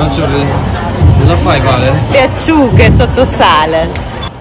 Sorry. Cosa fai, Vale? Le acciughe sotto sale.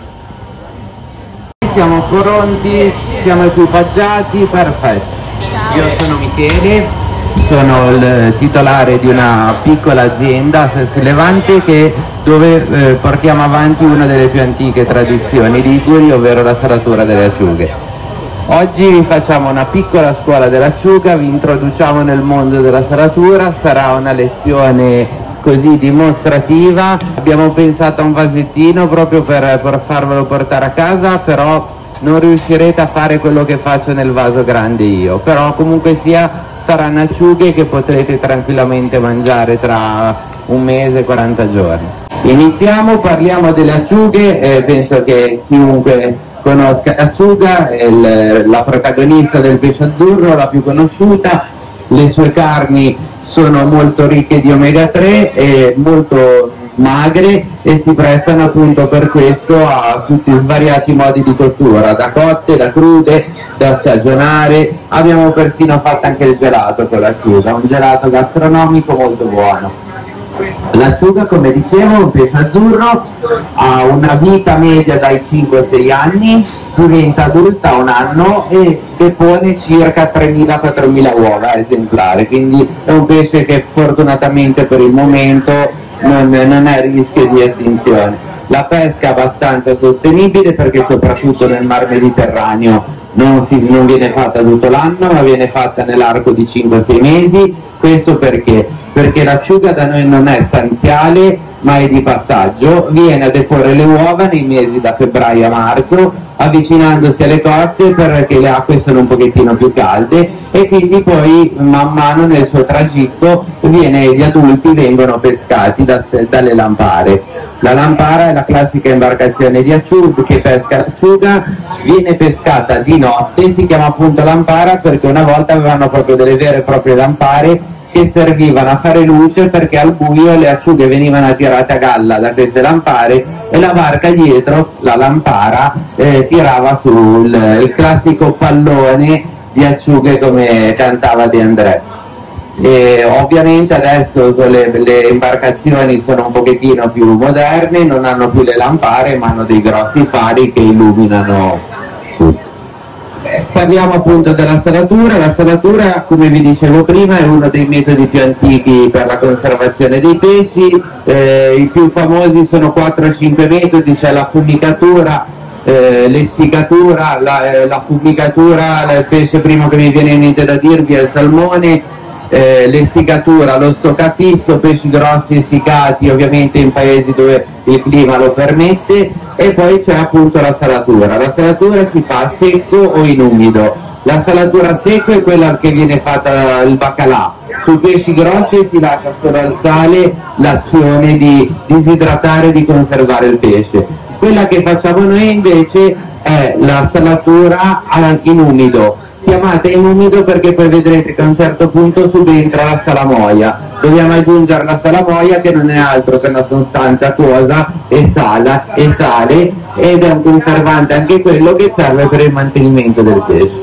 Siamo pronti, siamo equipaggiati, perfetto. Io sono Michele, sono il titolare di una piccola azienda a Sessi Levante dove portiamo avanti una delle più antiche tradizioni liguri, ovvero la salatura delle acciughe. Oggi vi facciamo una piccola scuola dell'acciuga, vi introduciamo nel mondo della salatura, sarà una lezione così dimostrativa. Abbiamo pensato a un vasettino proprio per farvelo portare a casa, però non riuscirete a fare quello che faccio nel vaso grande io, però comunque sia saranno acciughe che potrete tranquillamente mangiare tra un mese e 40 giorni. Iniziamo, parliamo delle acciughe, penso che chiunque conosca l'acciuga, è la protagonista del pesce azzurro, la più conosciuta. Le sue carni sono molto ricche di omega 3 e molto magre e si prestano appunto per questo a tutti i svariati modi di cottura, da cotte, da crude, da stagionare. Abbiamo persino fatto anche il gelato con l'acciuga, un gelato gastronomico molto buono. L'acciuga, come dicevo, è un pesce azzurro, ha una vita media dai 5-6 anni, diventa adulta a un anno e depone circa 3.000-4.000 uova esemplari, quindi è un pesce che fortunatamente per il momento non è a rischio di estinzione. La pesca è abbastanza sostenibile perché soprattutto nel mar Mediterraneo non viene fatta tutto l'anno, ma viene fatta nell'arco di 5-6 mesi. Questo perché l'acciuga da noi non è stanziale ma è di passaggio, viene a deporre le uova nei mesi da febbraio a marzo, avvicinandosi alle coste perché le acque sono un pochettino più calde e quindi poi man mano nel suo tragitto gli adulti vengono pescati dalle lampare. La lampara è la classica imbarcazione di acciuga che pesca l'acciuga, viene pescata di notte, si chiama appunto lampara perché una volta avevano proprio delle vere e proprie lampare che servivano a fare luce perché al buio le acciughe venivano attirate a galla da queste lampare e la barca dietro, la lampara, tirava su il classico pallone di acciughe come cantava De André. E ovviamente adesso le imbarcazioni sono un pochettino più moderne, non hanno più le lampare ma hanno dei grossi fari che illuminano tutto. Parliamo appunto della salatura. La salatura, come vi dicevo prima, è uno dei metodi più antichi per la conservazione dei pesci. I più famosi sono 4-5 metodi, c'è la fumicatura, l'essiccatura, la fumicatura, il pesce primo che mi viene in mente da dirvi è il salmone, l'essiccatura, lo stoccafisso, pesci grossi essiccati ovviamente in paesi dove il clima lo permette, e poi c'è appunto la salatura. La salatura si fa a secco o in umido. La salatura a secco è quella che viene fatta il baccalà. Sui pesci grossi si lascia solo al sale l'azione di disidratare e di conservare il pesce. Quella che facciamo noi invece è la salatura in umido, chiamata in umido perché poi vedrete che a un certo punto subentra la salamoia. Dobbiamo aggiungere la salamoia che non è altro che una sostanza acquosa e sale ed è un conservante anche quello che serve per il mantenimento del pesce.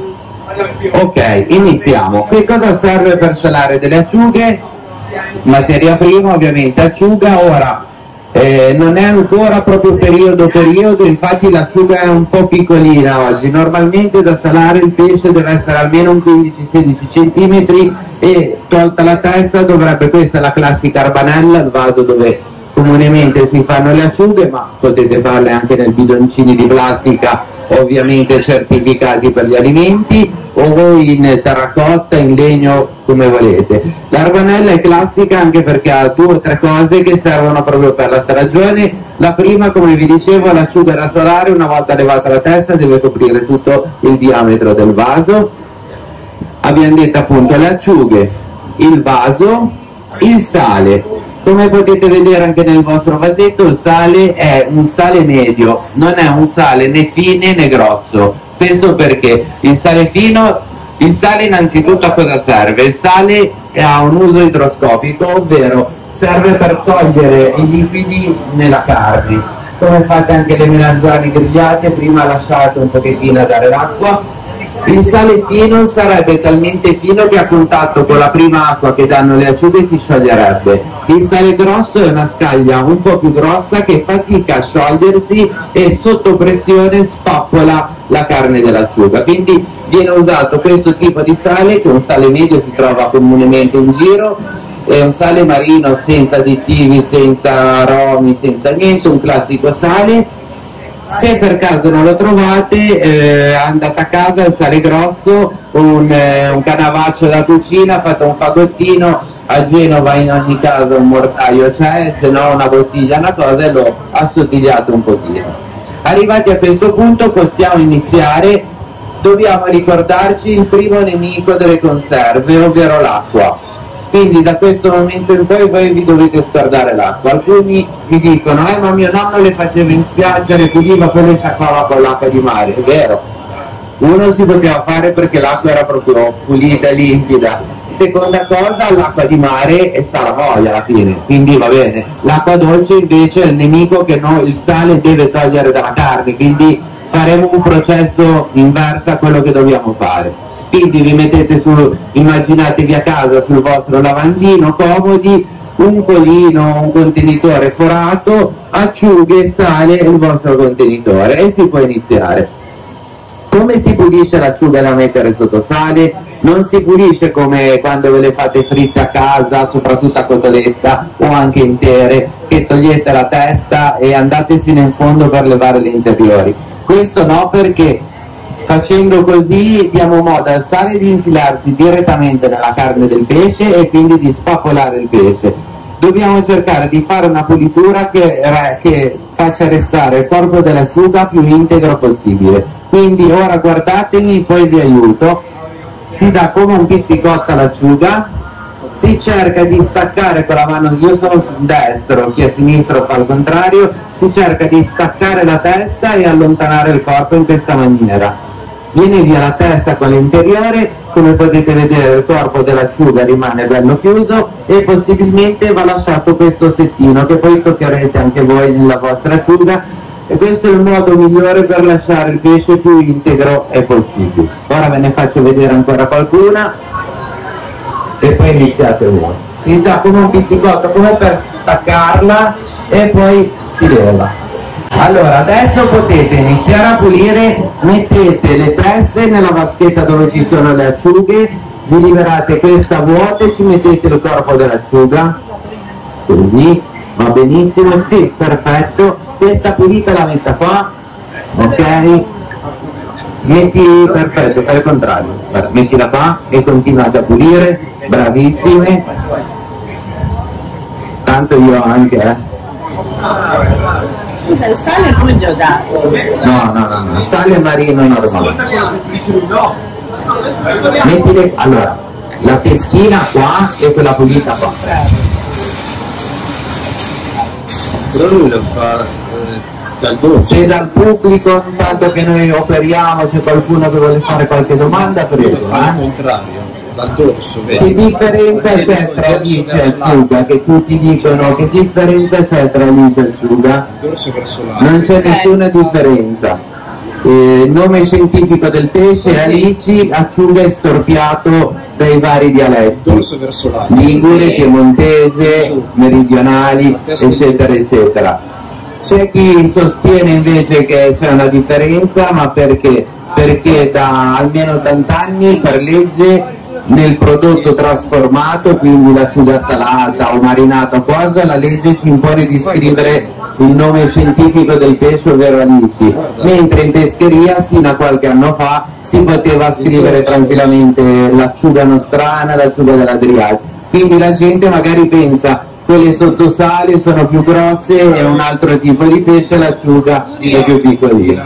Ok, iniziamo. Che cosa serve per salare delle acciughe? Materia prima ovviamente acciuga. Ora non è ancora proprio periodo, infatti l'acciuga è un po' piccolina oggi. Normalmente da salare il pesce deve essere almeno un 15-16 cm e tolta la testa dovrebbe, questa è la classica arbanella, il vaso dove comunemente si fanno le acciughe, ma potete farle anche nel bidoncini di plastica ovviamente certificati per gli alimenti, o in terracotta, in legno, come volete. L'arbanella è classica anche perché ha 2 o 3 cose che servono proprio per la stagione. La prima, come vi dicevo, l'acciuga da salare, una volta levata la testa deve coprire tutto il diametro del vaso. Abbiamo detto appunto le acciughe, il vaso, il sale. Come potete vedere anche nel vostro vasetto, il sale è un sale medio, non è un sale né fine né grosso. Questo perché il sale fino, il sale innanzitutto a cosa serve? Il sale ha un uso idroscopico, ovvero serve per togliere i liquidi nella carne. Come fate anche le melanzane grigliate, prima lasciate un pochettino andare l'acqua Il sale fino sarebbe talmente fino che a contatto con la prima acqua che danno le acciughe si scioglierebbe. Il sale grosso è una scaglia un po' più grossa che fatica a sciogliersi e sotto pressione spappola la carne dell'acciuga. Quindi viene usato questo tipo di sale, che è un sale medio, si trova comunemente in giro, è un sale marino senza additivi, senza aromi, senza niente, un classico sale. Se per caso non lo trovate, andate a casa, il sale grosso, un canavaccio da cucina, fate un fagottino, a Genova in ogni caso un mortaio c'è, se no una bottiglia, una cosa, e lo assottigliate un pochino. Arrivati a questo punto possiamo iniziare. Dobbiamo ricordarci il primo nemico delle conserve, ovvero l'acqua. Quindi da questo momento in poi voi vi dovete scordare l'acqua. Alcuni vi dicono, ma mio nonno le faceva insiaggiare, puliva, poi le sciacquava con l'acqua di mare. È vero, uno si poteva fare perché l'acqua era proprio pulita e limpida. Seconda cosa, l'acqua di mare sa la voglia alla fine, quindi va bene. L'acqua dolce invece è il nemico che il sale deve togliere dalla carne, quindi faremo un processo inverso a quello che dobbiamo fare. Quindi vi mettete immaginatevi a casa sul vostro lavandino comodi, un colino, un contenitore forato, acciughe, sale e il vostro contenitore, e si può iniziare. Come si pulisce l'acciuga da mettere sotto sale? Non si pulisce come quando ve le fate fritte a casa, soprattutto a cotoletta o anche intere, che togliete la testa e andatesene in fondo per levare le interiori. Questo no, perché facendo così diamo modo al sale di infilarsi direttamente nella carne del pesce e quindi di spappolare il pesce. Dobbiamo cercare di fare una pulitura che faccia restare il corpo dell'acciuga più integro possibile. Quindi ora guardatemi, poi vi aiuto. Si dà come un pizzicotto all'acciuga, si cerca di staccare con la mano, io sono destro, chi è sinistro fa il contrario, si cerca di staccare la testa e allontanare il corpo in questa maniera. Viene via la testa con l'interiore, come potete vedere il corpo dell'acciuga rimane bello chiuso e possibilmente va lasciato questo settino che poi toccherete anche voi nella vostra acciuga, e questo è il modo migliore per lasciare il pesce più integro è possibile. Ora ve ne faccio vedere ancora qualcuna e poi iniziate voi. Si dà come un pizzicotto, come per staccarla, e poi si leva. Allora, adesso potete iniziare a pulire, mettete le teste nella vaschetta dove ci sono le acciughe, vi liberate questa vuota e ci mettete il corpo dell'acciuga, così, va benissimo, sì, perfetto, questa pulita la metta qua, ok? Metti, perfetto, fai il contrario, mettila qua e continuate a pulire, bravissime, tanto io anche, Scusa, il sale non gli ho dato. No, sale marino normale. Mettile, allora, la testina qua e quella pulita qua. Però lui lo fa dal dolce. Se dal pubblico, intanto che noi operiamo, c'è qualcuno che vuole fare qualche domanda, prego. Al contrario, dal dorso, Che differenza c'è tra alice e acciuga? Che tutti dicono che differenza c'è tra alice e acciuga? dorso verso l'alto. Non c'è nessuna differenza. Il nome scientifico del pesce è alici, acciuga è storpiato dai vari dialetti, Dorso verso l'alto. ligure, piemontese, meridionali, eccetera eccetera. C'è chi sostiene invece che c'è una differenza, ma perché? Perché da almeno 80 anni per legge nel prodotto trasformato, quindi l'acciuga salata o marinata o cosa, la legge ci impone di scrivere il nome scientifico del pesce, ovvero alici, mentre in pescheria sino a qualche anno fa si poteva scrivere tranquillamente l'acciuga nostrana, l'acciuga dell'Adriatico. Quindi la gente magari pensa quelle sottosale sono più grosse e un altro tipo di pesce, l'acciuga è più piccolina.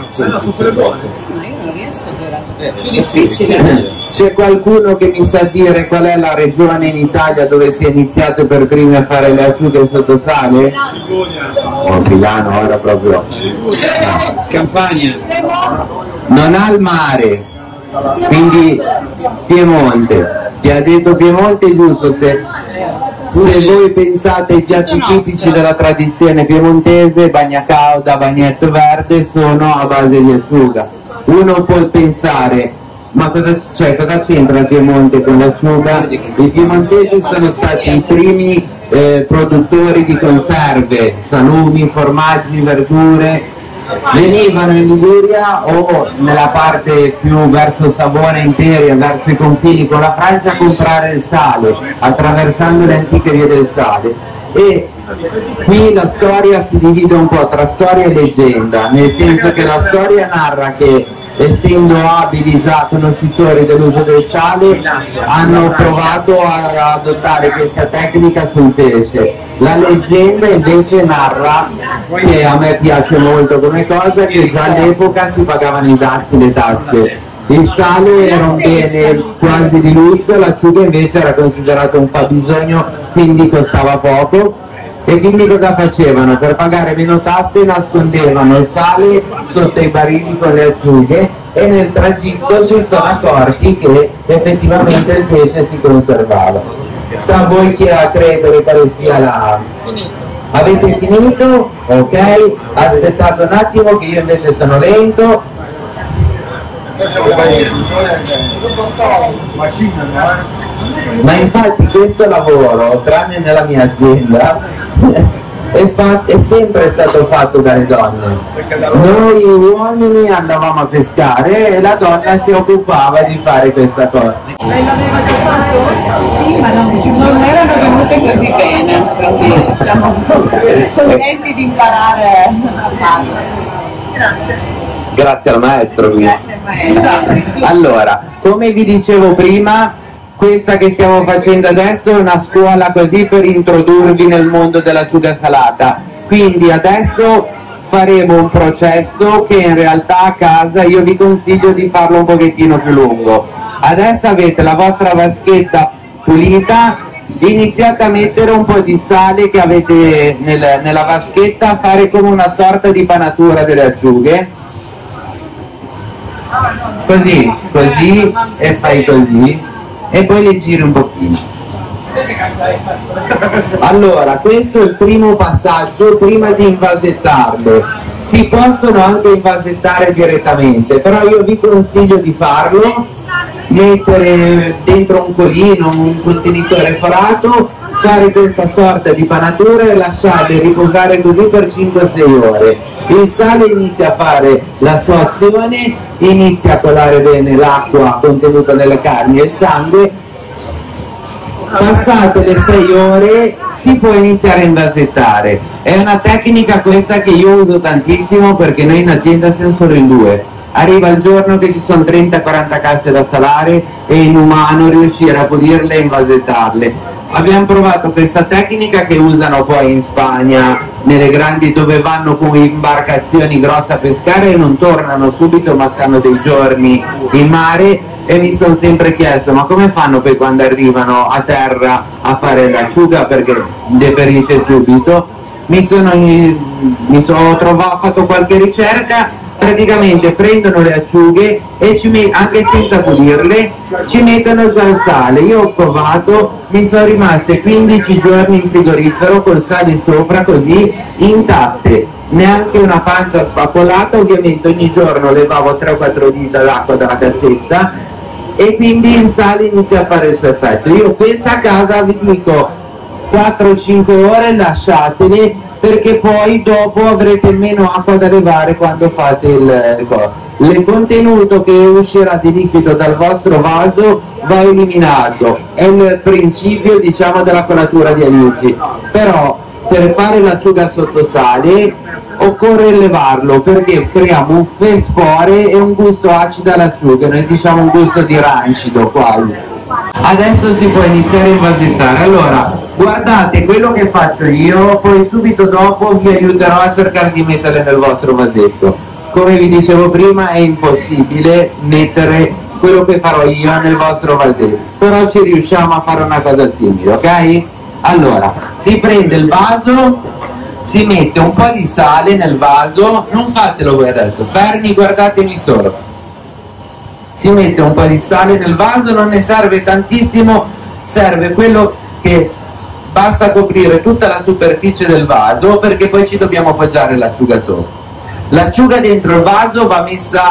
C'è qualcuno che mi sa dire qual è la regione in Italia dove si è iniziato per primi a fare le acciughe sottosale? Oh, Milano ora proprio. Campania. Non ha il mare, quindi Piemonte. Ti ha detto Piemonte, giusto? Se voi pensate ai piatti tipici della tradizione piemontese, bagna cauda, bagnetto verde, sono a base di acciuga. Uno può pensare Ma cosa c'entra il Piemonte con l'acciuga? I piemontesi sono stati i primi produttori di conserve, salumi, formaggi, verdure. Venivano in Liguria o nella parte più verso Savona, Imperia, verso i confini con la Francia a comprare il sale, attraversando le antiche vie del sale. E qui la storia si divide un po' tra storia e leggenda, nel senso che la storia narra che, essendo abili già conoscitori dell'uso del sale, hanno provato a adottare questa tecnica sul pesce. La leggenda invece narra, che a me piace molto come cosa, che già all'epoca si pagavano i dazi, le tasse. Il sale era un bene quasi di lusso, l'acciuga invece era considerato un fabbisogno, quindi costava poco. E quindi cosa facevano? Per pagare meno tasse nascondevano il sale sotto i barili con le acciughe e nel tragitto si sono accorti che effettivamente il pesce si conservava. Sta a voi chi a credere quale sia la... Avete finito? Ok? Aspettate un attimo che io invece sono lento. Ma infatti questo lavoro, tranne nella mia azienda, è sempre stato fatto dalle donne. Noi uomini andavamo a pescare e la donna si occupava di fare questa cosa. Lei l'aveva già fatto? Sì, ma non erano venute così bene, quindi siamo contenti di imparare a farlo. Grazie. Grazie al maestro. Grazie al maestro. Allora, come vi dicevo prima, questa che stiamo facendo adesso è una scuola così per introdurvi nel mondo dell'acciuga salata. Quindi adesso faremo un processo che in realtà a casa io vi consiglio di farlo un pochettino più lungo. Adesso avete la vostra vaschetta pulita, iniziate a mettere un po' di sale che avete nella vaschetta, fare come una sorta di panatura delle acciughe. Così, così e fai così. E poi le giri un pochino. Allora, questo è il primo passaggio prima di invasettarle. Si possono anche invasettare direttamente, però io vi consiglio di farlo, mettere dentro un colino, un contenitore forato, fare questa sorta di panatura e lasciarle riposare così per 5-6 ore. Il sale inizia a fare la sua azione, inizia a colare bene l'acqua contenuta nelle carni e il sangue. Passate le 6 ore si può iniziare a invasettare. È una tecnica questa che io uso tantissimo perché noi in azienda siamo solo in 2. Arriva il giorno che ci sono 30-40 casse da salare e è inumano riuscire a pulirle e invasettarle. Abbiamo provato questa tecnica che usano poi in Spagna, nelle grandi, dove vanno con imbarcazioni grosse a pescare e non tornano subito ma stanno dei giorni in mare, e mi sono sempre chiesto ma come fanno poi quando arrivano a terra a fare l'acciuga perché deperisce subito. Ho fatto qualche ricerca. Praticamente prendono le acciughe e anche senza pulirle ci mettono già il sale. Io ho provato, mi sono rimaste 15 giorni in frigorifero col sale sopra così intatte, neanche una pancia spappolata. Ovviamente ogni giorno levavo 3 o 4 dita d'acqua dalla cassetta e quindi il sale inizia a fare il suo effetto. Io questa a casa vi dico 4-5 ore lasciatele, perché poi dopo avrete meno acqua da levare quando fate il contenuto che uscirà di liquido dal vostro vaso va eliminato. È il principio, diciamo, della colatura di aiuti. Però per fare l'acciuga sotto sale occorre levarlo perché crea muffe, spore e un gusto acido all'acciuga, noi diciamo un gusto di rancido quasi. Adesso si può iniziare a invasettare. Allora, guardate quello che faccio io, poi subito dopo vi aiuterò a cercare di metterle nel vostro vasetto. Come vi dicevo prima, è impossibile mettere quello che farò io nel vostro vasetto, però ci riusciamo a fare una cosa simile, ok? Allora, si prende il vaso, si mette un po' di sale nel vaso, non fatelo voi adesso, fermi, guardatemi solo. Si mette un po' di sale nel vaso, non ne serve tantissimo, serve quello che basta coprire tutta la superficie del vaso, perché poi ci dobbiamo appoggiare l'acciuga sopra. L'acciuga dentro il vaso va messa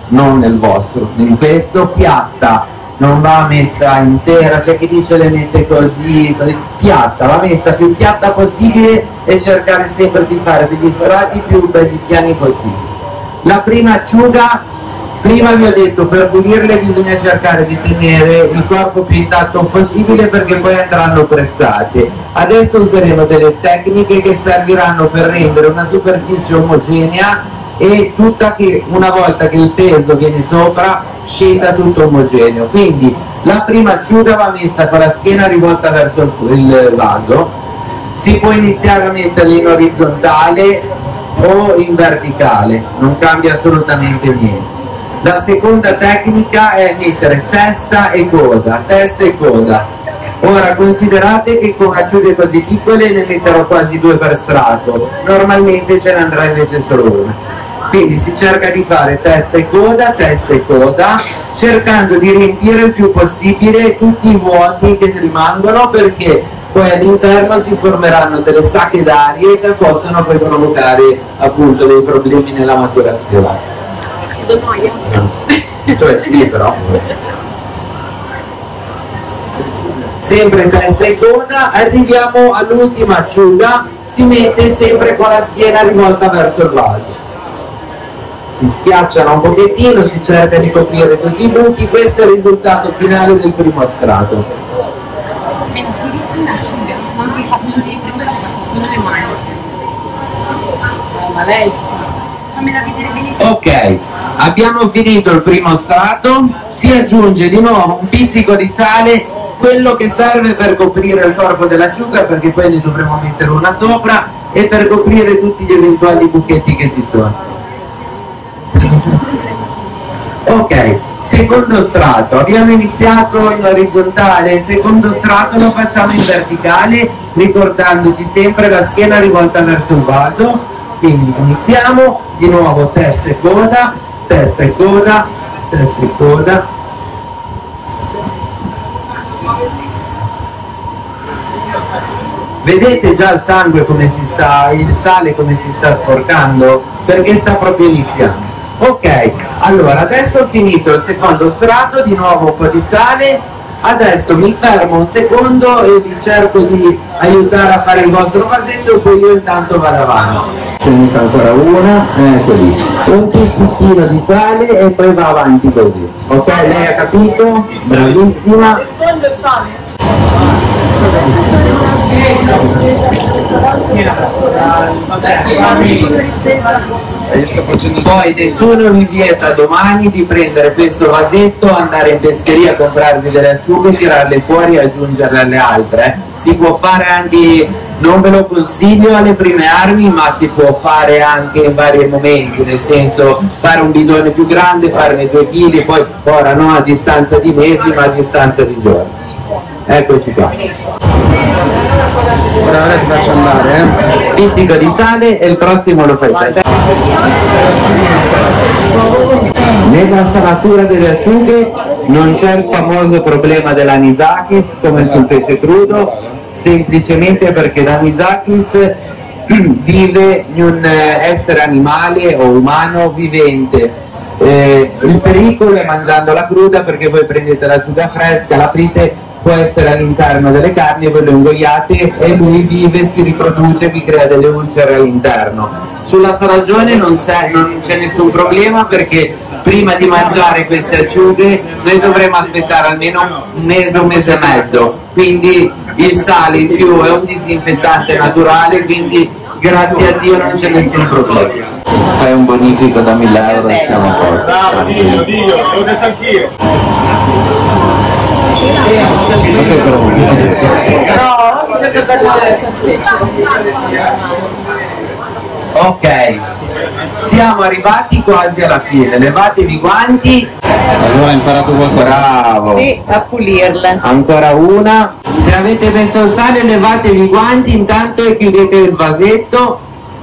non nel vostro, in questo piatta, non va messa intera, c'è chi dice le mette così, piatta, va messa più piatta possibile e cercare sempre di fare degli strati più belli piani possibili. La prima acciuga, prima vi ho detto, per pulirle bisogna cercare di tenere il corpo più intatto possibile perché poi andranno pressate. Adesso useremo delle tecniche che serviranno per rendere una superficie omogenea e tutta che una volta che il peso viene sopra scenda tutto omogeneo. Quindi la prima acciuga va messa con la schiena rivolta verso il vaso, si può iniziare a metterla in orizzontale o in verticale, non cambia assolutamente niente. La seconda tecnica è mettere testa e coda, testa e coda. Ora considerate che con acciughe così piccole ne metterò quasi 2 per strato, normalmente ce ne andrà invece solo una. Quindi si cerca di fare testa e coda, cercando di riempire il più possibile tutti i vuoti che rimangono, perché poi all'interno si formeranno delle sacche d'aria che possono poi provocare appunto dei problemi nella maturazione. Cioè sì, però. Sempre testa e coda, arriviamo all'ultima acciuga, si mette sempre con la schiena rivolta verso il vaso. Si schiacciano un pochettino, si cerca di coprire tutti i buchi, questo è il risultato finale del primo strato. Ok, abbiamo finito il primo strato, si aggiunge di nuovo un pizzico di sale, quello che serve per coprire il corpo dell'acciuga, perché poi ne dovremo mettere una sopra, e per coprire tutti gli eventuali buchetti che ci sono. Ok, secondo strato, abbiamo iniziato in orizzontale, il secondo strato lo facciamo in verticale, ricordandoci sempre la schiena rivolta verso il vaso. Quindi iniziamo di nuovo testa e coda, testa e coda, testa e coda. Vedete già il sangue come si sta, il sale come si sta sporcando? Perché sta proprio iniziando. Ok, allora adesso ho finito il secondo strato, di nuovo un po' di sale, adesso mi fermo un secondo e vi cerco di aiutare a fare il vostro vasetto e poi io intanto vado avanti. Ce ne sta ancora una, ecco lì, un pizzichino di sale e poi va avanti così. Ok, lei ha capito? Bravissima. Poi nessuno vi vieta domani di prendere questo vasetto, andare in pescheria a comprarvi delle acciughe, tirarle fuori e aggiungerle alle altre. Si può fare anche, non ve lo consiglio alle prime armi, ma si può fare anche in vari momenti, nel senso fare un bidone più grande, farne 2 kg, poi ora non a distanza di mesi ma a distanza di giorni. Eccoci qua. Ora ti faccio andare, Pizzico di sale e il prossimo lo fai te. Nella salatura delle acciughe non c'è il famoso problema dell'anisakis come sul pesce crudo, semplicemente perché l'anisakis vive in un essere animale o umano vivente. Il pericolo è mangiandola cruda, perché voi prendete l'acciuga fresca, l'aprite, può essere all'interno delle carni, voi lo ingoiate e lui vive, si riproduce, vi crea delle ulcere all'interno. Sulla salagione non c'è nessun problema, perché prima di mangiare queste acciughe noi dovremo aspettare almeno un mese e mezzo, quindi il sale in più è un disinfettante naturale, quindi grazie a Dio non c'è nessun problema. Fai un bonifico da 1.000 euro e siamo a posto. Bravo, Dio, l'ho detto anch'io. Ok, siamo arrivati quasi alla fine, levatevi i guanti. Allora hai imparato qualcosa? Bravo. Sì, a pulirle. Ancora una. Se avete messo il sale levatevi i guanti intanto e chiudete il vasetto.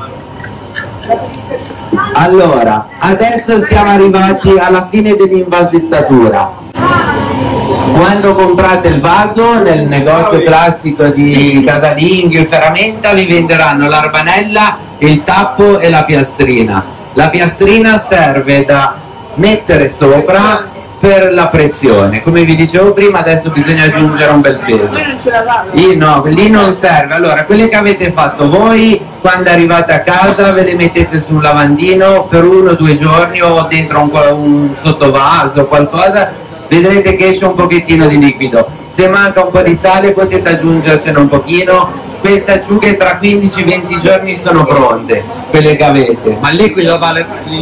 Allora, adesso siamo arrivati alla fine dell'invasettatura. Quando comprate il vaso nel negozio classico di casalinghi o ferramenta vi venderanno l'arbanella, il tappo e la piastrina. La piastrina serve da mettere sopra per la pressione. Come vi dicevo prima, adesso bisogna aggiungere un bel peso. Noi non ce l'avamo. No, lì non serve. Allora, quelle che avete fatto voi quando arrivate a casa ve le mettete sul lavandino per 1 o 2 giorni o dentro un sottovaso o qualcosa, vedrete che esce un pochettino di liquido. Se manca un po' di sale potete aggiungercene un pochino. Queste acciughe tra 15-20 giorni sono pronte, quelle che avete. Ma il liquido vale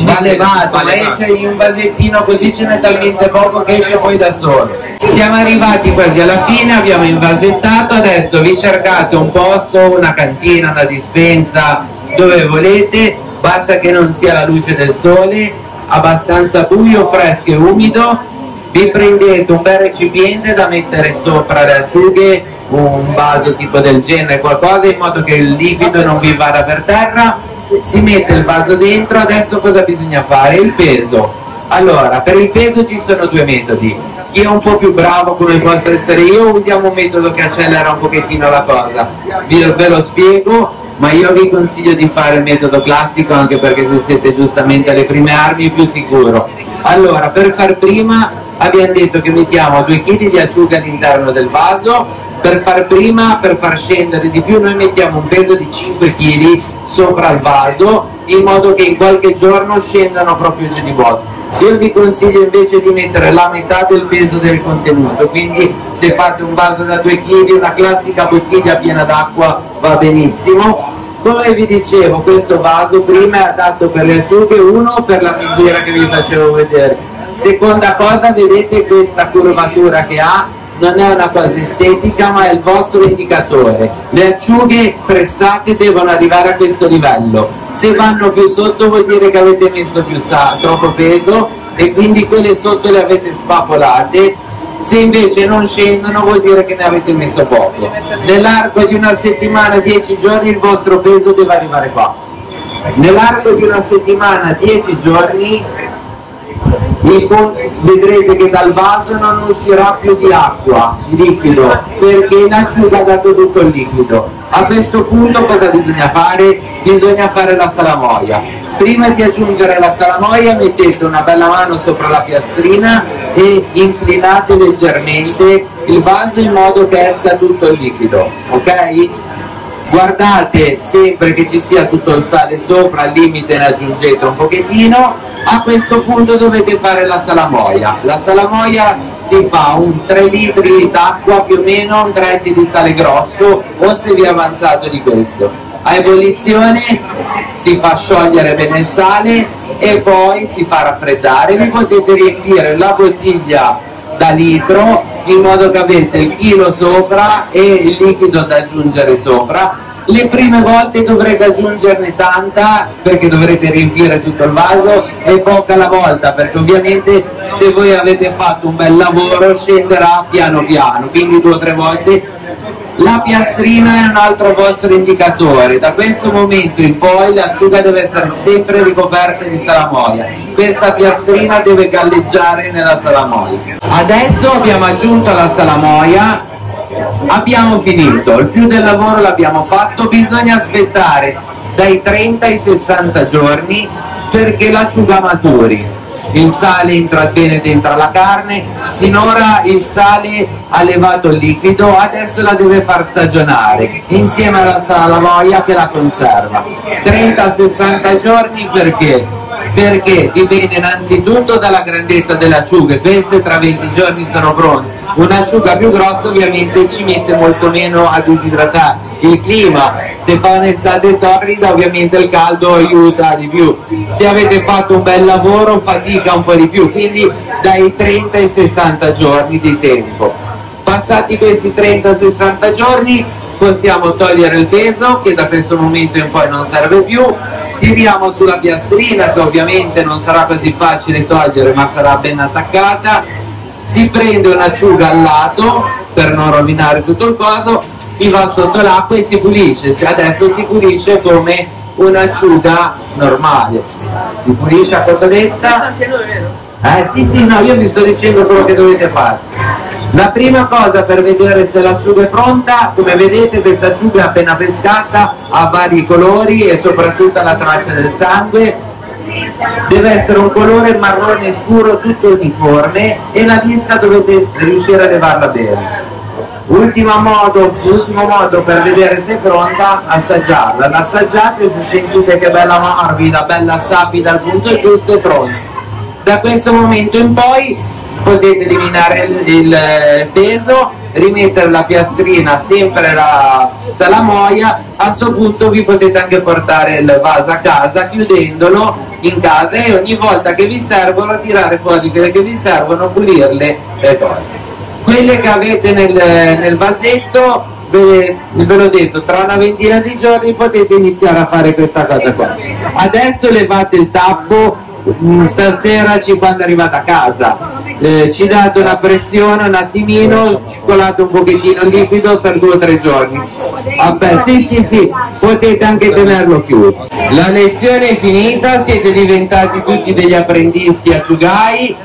Ma esce in un vasettino, così ce n'è talmente poco che esce poi da solo. Siamo arrivati quasi alla fine, abbiamo invasettato, adesso vi cercate un posto, una cantina, una dispensa, dove volete, basta che non sia la luce del sole, abbastanza buio, fresco e umido. Vi prendete un bel recipiente da mettere sopra le acciughe, un vaso tipo del genere, qualcosa, in modo che il liquido non vi vada per terra. Si mette il vaso dentro. Adesso cosa bisogna fare? Il peso. Allora, per il peso ci sono 2 metodi. Chi è un po' più bravo, come posso essere io, usiamo un metodo che accelera un pochettino la cosa. Ve lo spiego, ma io vi consiglio di fare il metodo classico, anche perché se siete giustamente alle prime armi è più sicuro. Allora, per far prima abbiamo detto che mettiamo 2 kg di acciughe all'interno del vaso. Per far scendere di più, noi mettiamo un peso di 5 kg sopra il vaso, in modo che in qualche giorno scendano proprio giù di botto. Io vi consiglio invece di mettere la metà del peso del contenuto, quindi se fate un vaso da 2 kg, una classica bottiglia piena d'acqua va benissimo. Come vi dicevo, questo vaso prima è adatto per le acciughe, uno per la misura che vi facevo vedere. Seconda cosa, vedete questa curvatura che ha? Non è una cosa estetica, ma è il vostro indicatore. Le acciughe prestate devono arrivare a questo livello. Se vanno più sotto vuol dire che avete messo troppo peso e quindi quelle sotto le avete spapolate. Se invece non scendono vuol dire che ne avete messo poco. Nell'arco di una settimana, 10 giorni, il vostro peso deve arrivare qua. Nell'arco di una settimana, 10 giorni, vedrete che dal vaso non uscirà più di acqua, di liquido, perché l'asciuga ha dato tutto il liquido. A questo punto cosa bisogna fare? Bisogna fare la salamoia. Prima di aggiungere la salamoia mettete una bella mano sopra la piastrina e inclinate leggermente il vaso in modo che esca tutto il liquido, ok? Guardate sempre che ci sia tutto il sale sopra, al limite ne aggiungete un pochettino. A questo punto dovete fare la salamoia. La salamoia si fa un 3 litri d'acqua, più o meno un 3 di sale grosso, o se vi è avanzato di questo. A ebollizione si fa sciogliere bene il sale e poi si fa raffreddare. Vi potete riempire la bottiglia da litro in modo che avete il chilo sopra e il liquido da aggiungere sopra. Le prime volte dovrete aggiungerne tanta perché dovrete riempire tutto il vaso, e poca alla volta, perché ovviamente se voi avete fatto un bel lavoro scenderà piano piano, quindi 2 o 3 volte. La piastrina è un altro vostro indicatore. Da questo momento in poi l'acciuga deve essere sempre ricoperta di salamoia. Questa piastrina deve galleggiare nella salamoia. Adesso abbiamo aggiunto la salamoia, abbiamo finito, il più del lavoro l'abbiamo fatto. Bisogna aspettare dai 30 ai 60 giorni perché l'acciuga maturi. Il sale entra bene dentro la carne, sinora il sale ha levato il liquido, adesso la deve far stagionare insieme alla salamoia che la conserva. 30-60 giorni perché? Perché dipende innanzitutto dalla grandezza delle acciughe. Queste tra 20 giorni sono pronte. Un'acciuga più grossa ovviamente ci mette molto meno a disidratare. Il clima, se fa un'estate torrida ovviamente il caldo aiuta di più. Se avete fatto un bel lavoro fatica un po' di più, quindi dai 30 ai 60 giorni di tempo. Passati questi 30-60 giorni possiamo togliere il peso, che da questo momento in poi non serve più. Tiriamo sulla piastrina, che ovviamente non sarà così facile togliere ma sarà ben attaccata. Si prende un'acciuga al lato per non rovinare tutto il coso, si va sotto l'acqua e si pulisce. Adesso si pulisce come un'acciuga normale. Si pulisce a cotoletta. Sì, no, io vi sto dicendo quello che dovete fare. La prima cosa per vedere se l'acciuga è pronta, come vedete questa acciuga appena pescata ha vari colori e soprattutto la traccia del sangue. deve essere un colore marrone scuro tutto uniforme e la disca dovete riuscire a levarla bene. Ultimo modo per vedere se è pronta, assaggiarla. L'assaggiate, se sentite che è bella morbida, bella sapida al punto giusto, è pronta. Da questo momento in poi potete eliminare il peso, rimettere la piastrina, sempre la salamoia. A questo punto vi potete anche portare il vaso a casa chiudendolo in casa e ogni volta che vi servono tirare fuori quelle che vi servono, pulirle e cose. Quelle che avete nel vasetto, ve l'ho detto, tra una ventina di giorni potete iniziare a fare questa cosa qua. Adesso levate il tappo, stasera quando arrivate a casa. Ci date una pressione un attimino, colate un pochettino il liquido per 2 o 3 giorni. Vabbè, sì, potete anche tenerlo chiuso. La lezione è finita, siete diventati tutti degli apprendisti asciugai.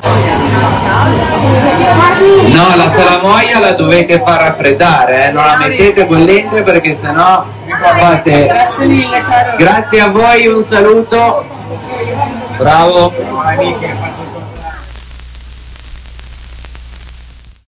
No, la salamoia la dovete far raffreddare, non la mettete bollente perché sennò fate. Grazie mille, caro. Grazie a voi, un saluto. Bravo.